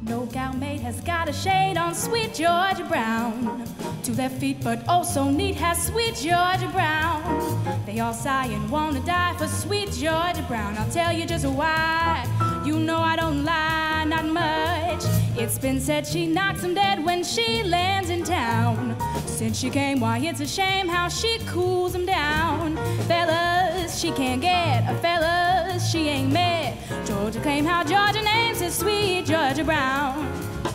No gown maid has got a shade on sweet Georgia Brown. To their feet, but oh so neat has sweet Georgia Brown. They all sigh and wanna die for sweet Georgia Brown. I'll tell you just why. You know I don't lie, not much. It's been said she knocks 'em dead when she lands in town. Since she came, why it's a shame how she cools 'em down. Fellas, she can't get a fellas, she ain't met. Georgia claim how Georgia names is sweet Georgia Brown.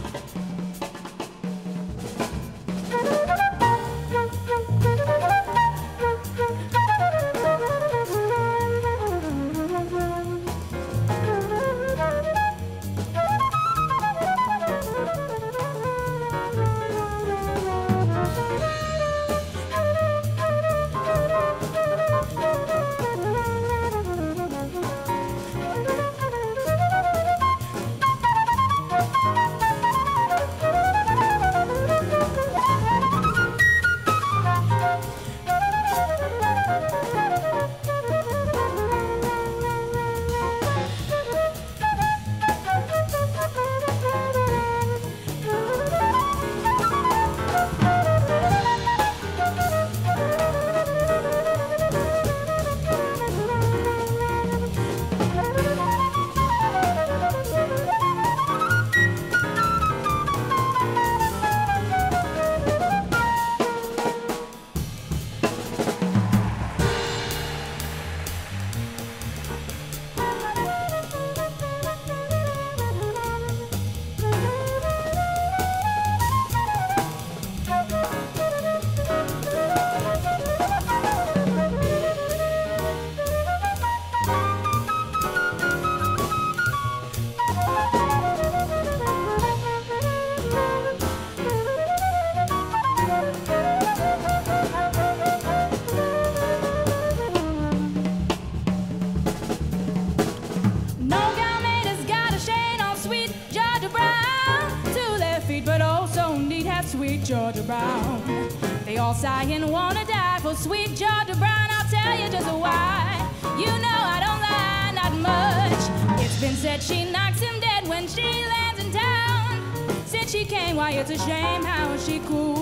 But oh so neat has sweet Georgia Brown. They all sigh and wanna die for sweet Georgia Brown. I'll tell you just why. You know I don't lie, not much. It's been said she knocks him dead when she lands in town. Since she came, why it's a shame how she cool